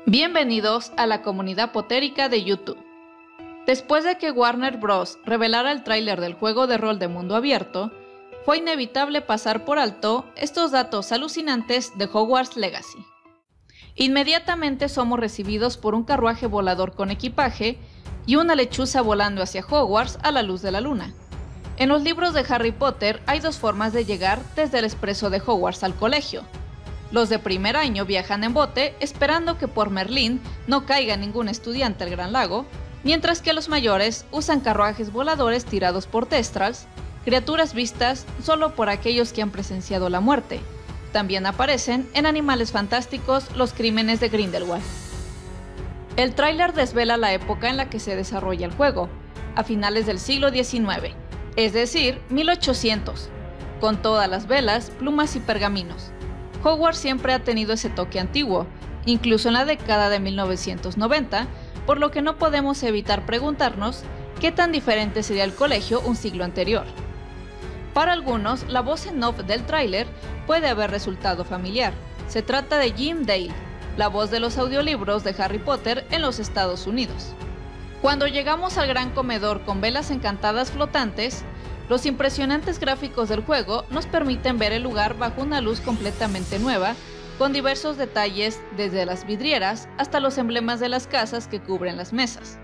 Bienvenidos a la comunidad potérica de YouTube. Después de que Warner Bros. Revelara el tráiler del juego de rol de mundo abierto, fue inevitable pasar por alto estos datos alucinantes de Hogwarts Legacy. Inmediatamente somos recibidos por un carruaje volador con equipaje y una lechuza volando hacia Hogwarts a la luz de la luna. En los libros de Harry Potter hay dos formas de llegar desde el expreso de Hogwarts al colegio. Los de primer año viajan en bote esperando que por Merlín no caiga ningún estudiante al Gran Lago, mientras que los mayores usan carruajes voladores tirados por Thestrals, criaturas vistas solo por aquellos que han presenciado la muerte. También aparecen en Animales Fantásticos los crímenes de Grindelwald. El tráiler desvela la época en la que se desarrolla el juego, a finales del siglo XIX, es decir, 1800, con todas las velas, plumas y pergaminos. Hogwarts siempre ha tenido ese toque antiguo, incluso en la década de 1990, por lo que no podemos evitar preguntarnos qué tan diferente sería el colegio un siglo anterior. Para algunos, la voz en off del tráiler puede haber resultado familiar. Se trata de Jim Dale, la voz de los audiolibros de Harry Potter en los Estados Unidos. Cuando llegamos al gran comedor con velas encantadas flotantes, los impresionantes gráficos del juego nos permiten ver el lugar bajo una luz completamente nueva, con diversos detalles desde las vidrieras hasta los emblemas de las casas que cubren las mesas.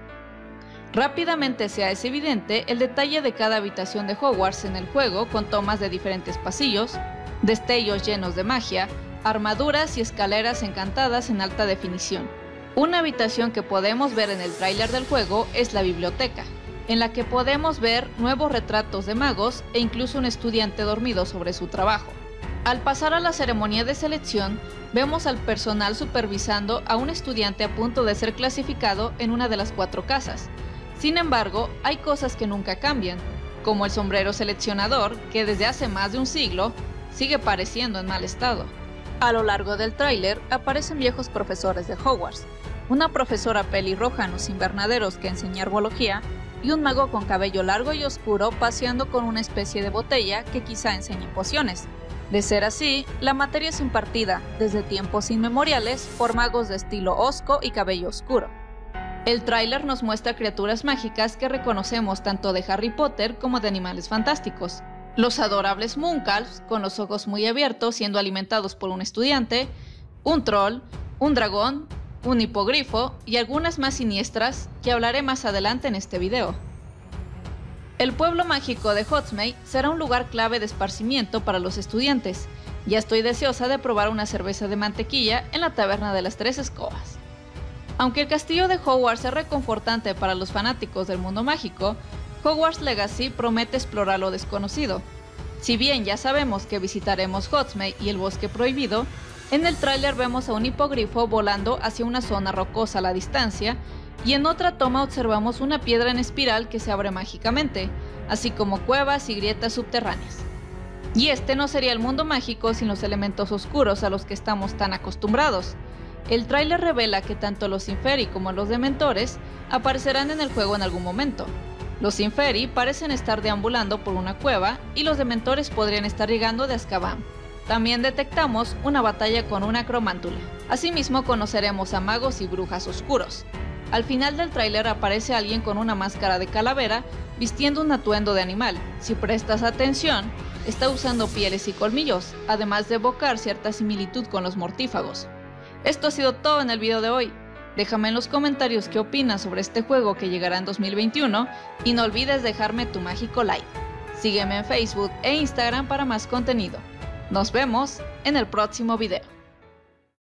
Rápidamente se hace evidente el detalle de cada habitación de Hogwarts en el juego, con tomas de diferentes pasillos, destellos llenos de magia, armaduras y escaleras encantadas en alta definición. Una habitación que podemos ver en el tráiler del juego es la biblioteca, en la que podemos ver nuevos retratos de magos e incluso un estudiante dormido sobre su trabajo. Al pasar a la ceremonia de selección, vemos al personal supervisando a un estudiante a punto de ser clasificado en una de las 4 casas. Sin embargo, hay cosas que nunca cambian, como el sombrero seleccionador, que desde hace más de un siglo sigue pareciendo en mal estado. A lo largo del tráiler aparecen viejos profesores de Hogwarts, una profesora pelirroja en los invernaderos que enseña herbología, y un mago con cabello largo y oscuro paseando con una especie de botella que quizá enseñe pociones. De ser así, la materia es impartida, desde tiempos inmemoriales, por magos de estilo hosco y cabello oscuro. El tráiler nos muestra criaturas mágicas que reconocemos tanto de Harry Potter como de Animales Fantásticos. Los adorables Mooncalfs, con los ojos muy abiertos siendo alimentados por un estudiante, un troll, un dragón, un hipogrifo y algunas más siniestras que hablaré más adelante en este video. El pueblo mágico de Hogsmeade será un lugar clave de esparcimiento para los estudiantes. Ya estoy deseosa de probar una cerveza de mantequilla en la taberna de las 3 escobas. Aunque el castillo de Hogwarts es reconfortante para los fanáticos del mundo mágico, Hogwarts Legacy promete explorar lo desconocido. Si bien ya sabemos que visitaremos Hogsmeade y el Bosque Prohibido, en el tráiler vemos a un hipogrifo volando hacia una zona rocosa a la distancia, y en otra toma observamos una piedra en espiral que se abre mágicamente, así como cuevas y grietas subterráneas. Y este no sería el mundo mágico sin los elementos oscuros a los que estamos tan acostumbrados. El tráiler revela que tanto los Inferi como los Dementores aparecerán en el juego en algún momento. Los Inferi parecen estar deambulando por una cueva y los Dementores podrían estar llegando de Azkaban. También detectamos una batalla con una cromántula. Asimismo conoceremos a magos y brujas oscuros. Al final del tráiler aparece alguien con una máscara de calavera vistiendo un atuendo de animal. Si prestas atención, está usando pieles y colmillos, además de evocar cierta similitud con los mortífagos. Esto ha sido todo en el video de hoy. Déjame en los comentarios qué opinas sobre este juego que llegará en 2021 y no olvides dejarme tu mágico like. Sígueme en Facebook e Instagram para más contenido. Nos vemos en el próximo video.